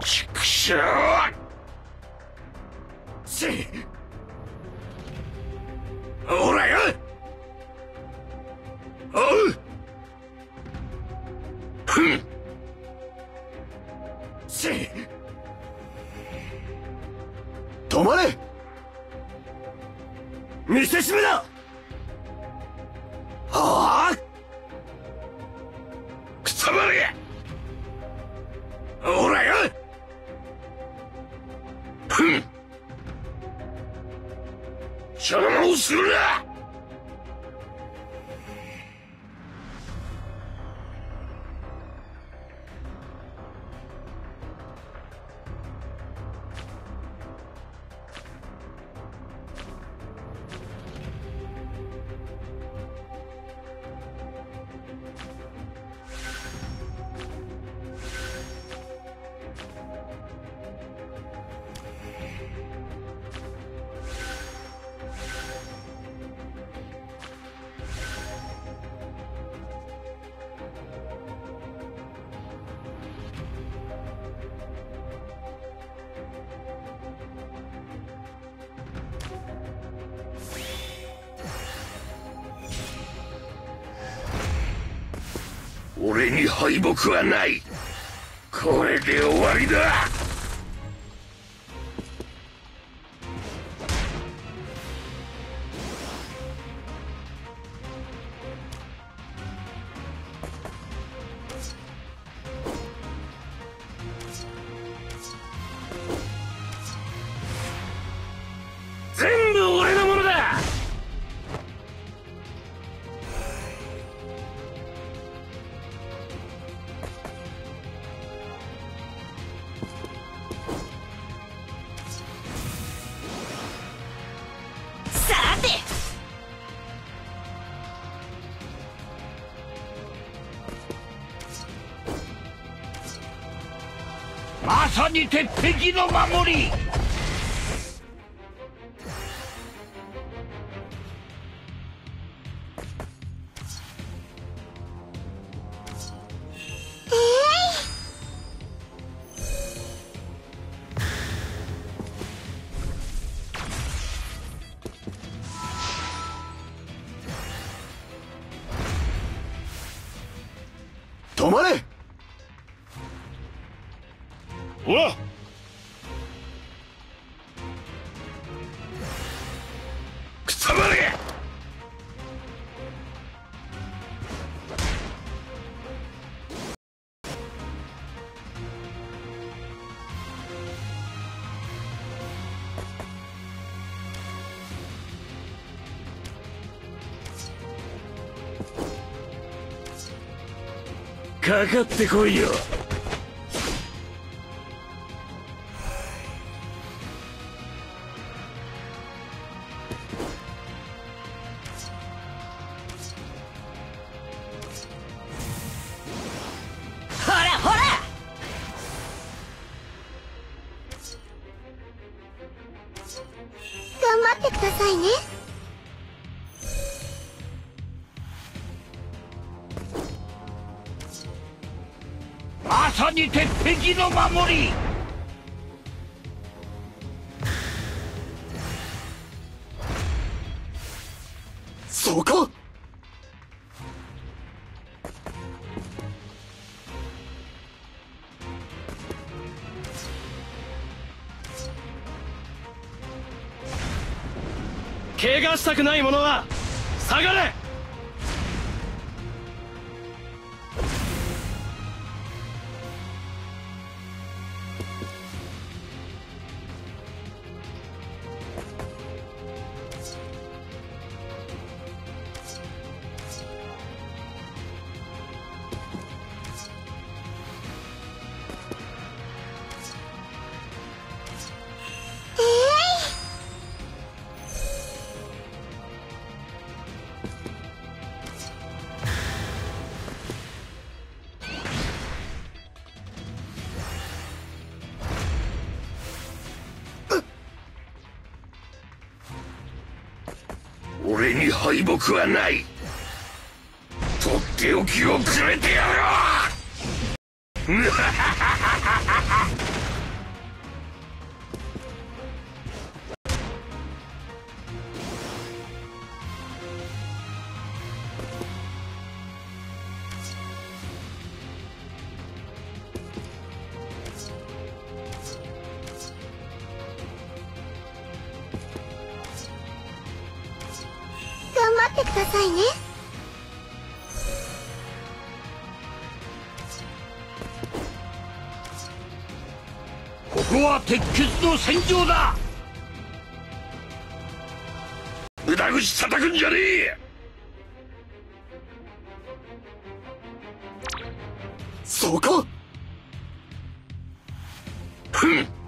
畜生！ほらよ！おう！ふん！止まれ！見せしめだ！はあ！くたばれ！ほらよ！ふん！邪魔をするな！俺に敗北はない。これで終わりだ。全部俺のものだ。まさに鉄壁の守り。止まれ！ほら！くたばれ！かかってこいよ。 頑張ってくださいね。 まさに鉄壁の守り。 そうか。 怪我したくない者は下がれ。俺に敗北はない。とっておきをくれてやろう。 ってくださいね。 ここは鉄血の戦場だ。無駄口叩くんじゃねえ。 そうか。 ふん。